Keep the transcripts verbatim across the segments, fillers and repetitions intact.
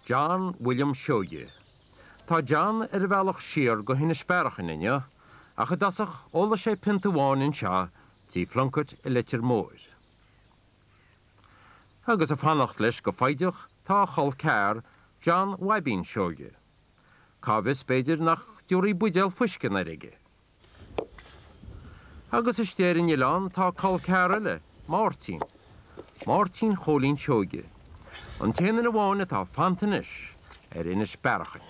John William Sheoighe. Tá John ar bhealach siar go Inis Bearachain inne, a chu dasach óla sé pintaháin in seo tí flunkert i litir mór. Agus a fannacht leis go faideach tá chol cear John Wybin Sheoighe. Cábhis beidir nach dúirí buidéal fuiscin ar aige. Agus is stéir in Ián tá chol cear eile, Martin. Martin Cholín Sheoighe. An téanana na bháinna tá fantanis ar Inis Bearachain.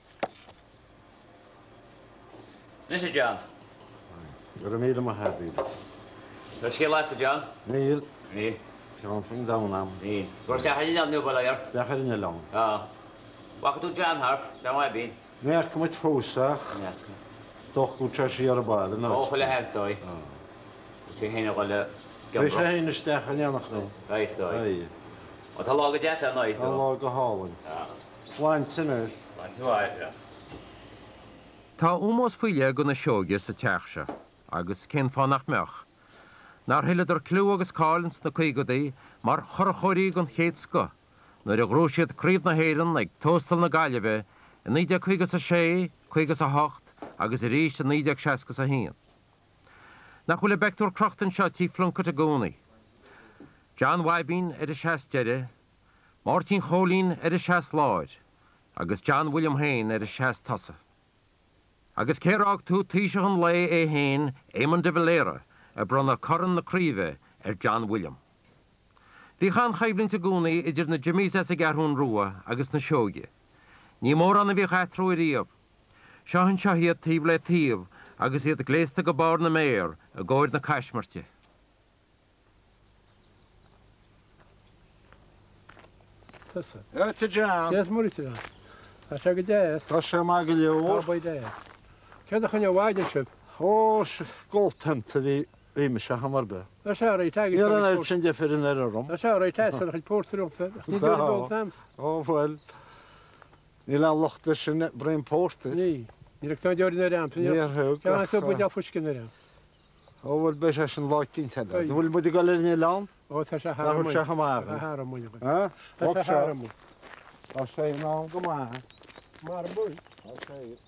Mister John. You're a meal my happy. Let's get life for John. Neil. Neil. John from down now. Neil. Where's the hell in the new earth? The hell in the long. Ah. What could John Hart? John Wybin. Neil, come with Hosach. Yeah. Stock good trash here about it. Oh, full of health, though. Oh. She ain't got the. We say in the stack and you're not no. Right, though. Aye. What's a log of jet at night, though? A log of haon. Ah. Slant sinners. Slant to white, yeah. Tá úmós fuile go na Sheoighe sa teachse, agus cén fánach meach. Nar hileidir clú agus cálins na Cuid mar chorchóirí gon chéad sco, nuair a ghrúisiad críomh na héireann ag Tóstal na Gaillimhe, in nídeag chuigas a sé, chuigas a hocht, agus i rís a nídeag seascas a híon. Nach bhfuil bechtúir crochtain seo tí flunkert a gcónaí. John Wybin ar a seas deire, Martin Cholín ar a seas láir, agus John William Hain ar a seas tasa. Agus céireach tú tíise an lé é hain éman de bhléire a bronna coran na críomhe ar John William. Bhí chan chaimlinn a gúnaí idir na Jimmys a garún rua agus na Sheoighe. Ní mór anna bhí chatrú i riamh. Seo an seo hiad tíomh le tíomh agus iad a gléasta go bar na méir a gáir na caiismarte. That's a John. Yes, Maurice. That's a good day. That's a magalior. By day. Can I your wagon ship? Oh, gold temp to the Amish Hammerbe. That's how I take it. You're an urchin for in the room. That's how I test it. I pour through it. Oh, well. You'll look this in that brain posted. Nee. You're not doing the ramp. Near who? Can I say with your fushkin there? Oh, well, Bish and like in Ted. Will be the girl in the lawn? Oh, that's a harem. That's a hammer. Huh? That's a harem. I'll say no, come on. Marble. I'll say it.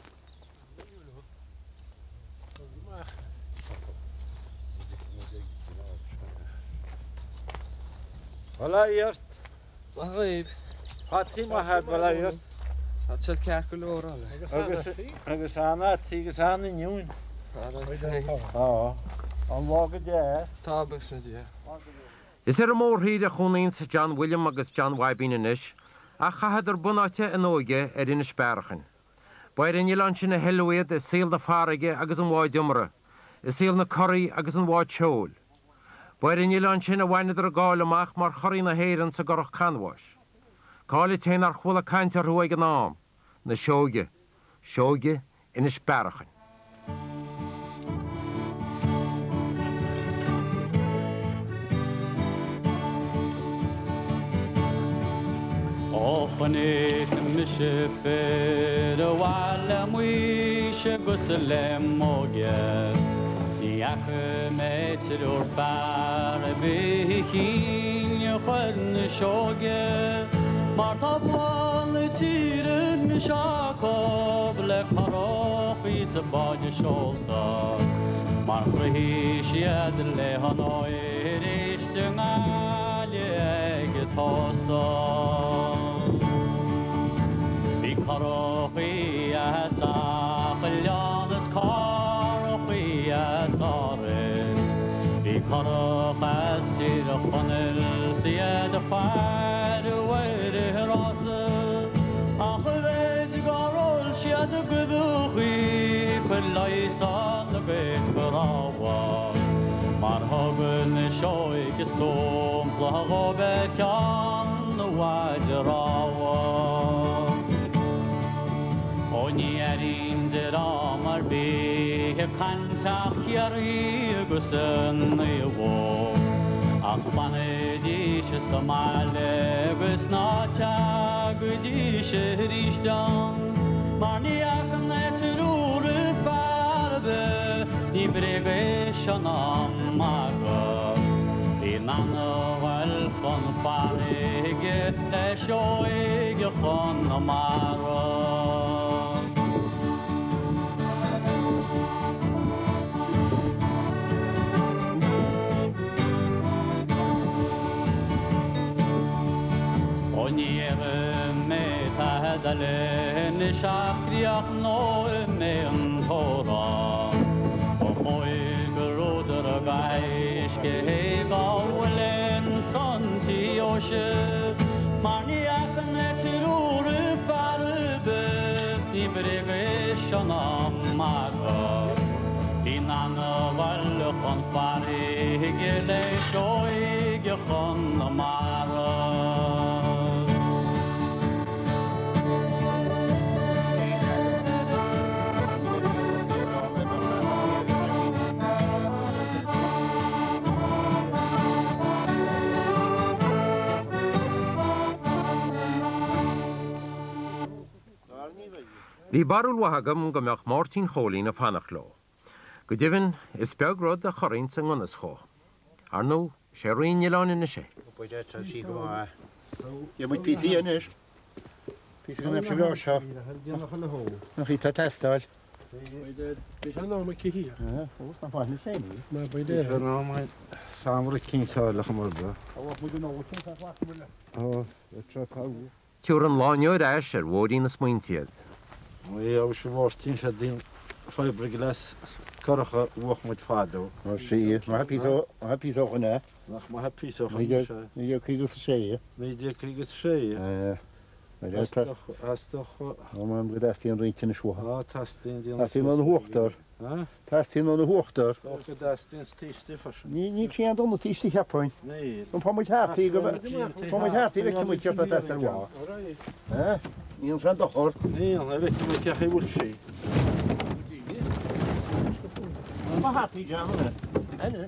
Well, eerst. Wat leep? Had hij maar had wel eerst. Dat zit kerkelor al. Agus aan het, agus aan de nieuwen. Oh, aan wagen ja. Tabaks net ja. Is er een mór a chunaíonn sa John William agus John Wybin inis, a chahad ar bunáte an óige ar Inis Bearachain. Bair in Ián sin na heilúiad is Scéal na Farraige agus an bháid iomra, is Scéal na Corí agus an bháid seol. Bair in Ián sin a bhainad ar gáil amach mar choirí na héireann sa gorach canmháis. Cála téin ar chula caint ar thuaig an nám, na Sheoighe, Sheoighe Inis Bearachain. أخنيت مشفر وعلى ميش قسلم موجود ياك متر فار بهين يخن شوجة مرتبان تير نشاكوب لكراخي سباج شولتا مرخيش يد لهناي ريشتنالي tóstal Karochi as Achillanus Karochi as Arid Be Karoch as Tirachonel Sia the fire away the Rasa Achiled Garol Shia the Gubuchi Kulaisan the Great Barawa Marhogun Sheoighe Som Plahobekan the Wajarawa Onierin de ramar be kantach yari gusen yewo Achvane dish stamale gusnacha gudish rishdan Marniak netrur farbe snibrege shanam maga In Nanawal von Farige Sheoighe Inis Bearachain. Onyere me tahdalen shakriach no me antora. Ochoig roder gaish gehegawlen sonti oshe. Maniak netirur farbes ni bregesh anamaga. Inanawal von Farige Sheoighe Inis Bearachain. Bhí barúil wathagam go mbeadh Mártín Chomhlín a fannach leo. Go dibhinn is beag rud a choiríonn sa ngonas chó. Arnú sé roiinn Ileán ina sé. Je moet P C in is. P C in heb je wel zo. Nog iets te testen. Bhí an ná cihí. Ja, hoe is dat maar niet zijn. Má ba dé. ná mai samra cintáilech mar ba. Wat moet je nou wat doen? Wat moet je nou? Ó, tre pau. Tiúr an láineo eis ar bhódaí na smaointiad. Mui á se bhórtín se dín fáibre glas caracha bhuach muid fádó. Maar zie je, maar heb je zo, heb je zo gedaan? Nach ma heb píso Niet je, niet je krijgt ze zeggen. Ní dé krigus sé. Eh, maar dat is toch. As toch Oh man, we dat in rintje is wat. á tastin dín. Dat is in een hoogte. Ha? Dat is in een hoogte. Ook dastin stísti fas. Niet niet geen dan dat is die happen. Nee. Dan kom ik hard tegen. Kom ik hard tegen, ik moet je dat testen wel. Eh? Niet zo toch hoor. Nee, dan weet je met je geen woord sé. Maar hard niet aan hè. En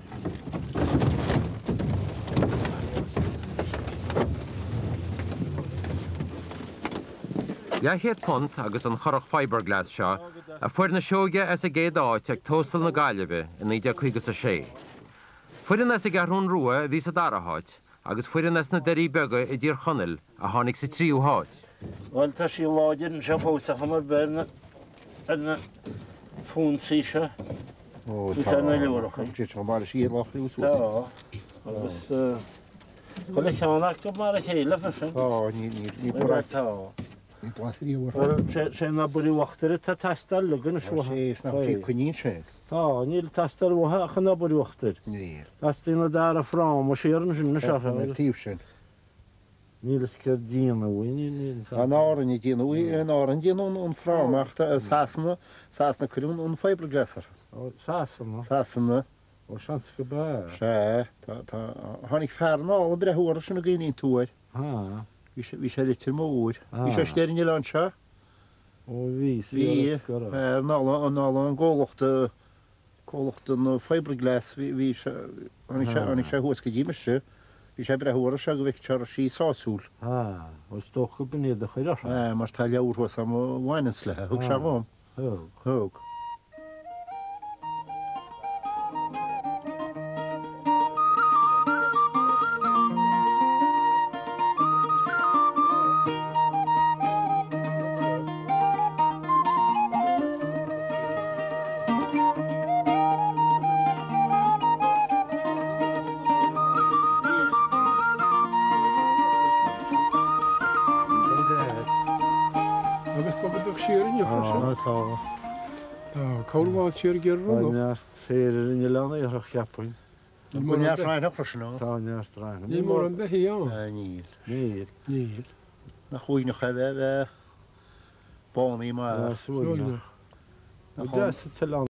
Ja héad pont agus an chorach fiberglas seo a fuair na Seoighe as a géad áit ag Tóstal na Gaillimhe in idir chuigus a sé. Fuireann as a garún rua a bhí sa daraháit, agus fuireann as na deirí beaga i dtír chonil a tháinig sa tríú háit. Wel ta sí láidir se pósa mar bena an fún síse. oh, Is er na leúach. dit zo maar zie je nog nieuws. Tá. Agus Colle cheannach go mar a chéile fe. Oh, niet niet niet Tá. bereikt. Niet plaats die hoor. Wel sé na buí wachttar tá tastal legan Zo is nog cheap kunnen zijn. Tá, níl tastal watha chu na buí wachttar. Nee. Tas tína dar a frá mar séan sin na Dat se. is actief zijn. Nílas gur díana bhaine An áran i dtíana ui an áran díana an frámachta a sásanna sásanna crún an fiberglasser. Sásan Sásanna ó sean go ba. sé tá hánig fearná a bre thuair sin na gaiín túir. Há Bhí sé litir mór. Bhí sé stéirine le se ó ví hí nála an nála an ggólachta cólachta na fiberglas hí anig sé thuas go ddíime se. Bhí sé bre thuair se go bhíh tear sí sáúil. Há ó sto go bunéad a chuir. mar tá leabhar sam bhhainas le thug se bhm. Thug. Agus go siarin Ah, tá. Tá cáháil siar gur rú. Neast féidir in lena ar cheappain. Buine ráin nach chusná. Tá neast rein. Ní mór an bethí an. Níl. Níl. Níl. Na chuoine nach bheith bánaí mar. Súna. Na Dá sa